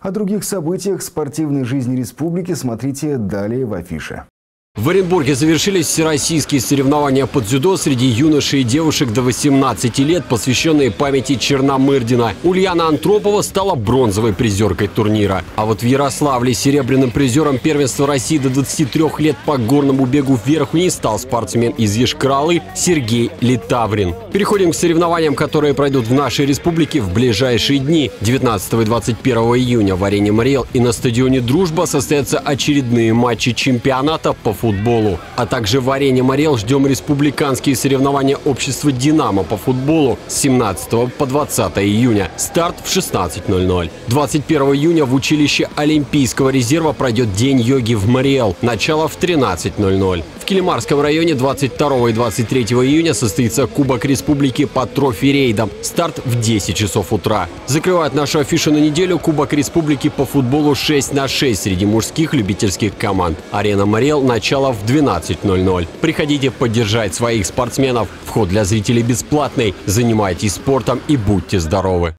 О других событиях спортивной жизни республики смотрите далее в афише. В Оренбурге завершились всероссийские соревнования по дзюдо среди юношей и девушек до 18 лет, посвященные памяти Черномырдина. Ульяна Антропова стала бронзовой призеркой турнира. А вот в Ярославле серебряным призером первенства России до 23 лет по горному бегу вверх-вниз стал спортсмен из Ешкралы Сергей Литаврин. Переходим к соревнованиям, которые пройдут в нашей республике в ближайшие дни. 19 и 21 июня в арене Мариэл и на стадионе «Дружба» состоятся очередные матчи чемпионата по футболу. А также в арене Мариэл ждем республиканские соревнования общества «Динамо» по футболу с 17 по 20 июня. Старт в 16:00. 21 июня в училище Олимпийского резерва пройдет День йоги в Мариэл. Начало в 13:00. В Килимарском районе 22 и 23 июня состоится Кубок Республики по трофи-рейдам. Старт в 10 часов утра. Закрывает нашу афишу на неделю Кубок Республики по футболу 6×6 среди мужских любительских команд. Арена Мариэл, начало в 12:00. Приходите поддержать своих спортсменов. Вход для зрителей бесплатный. Занимайтесь спортом и будьте здоровы.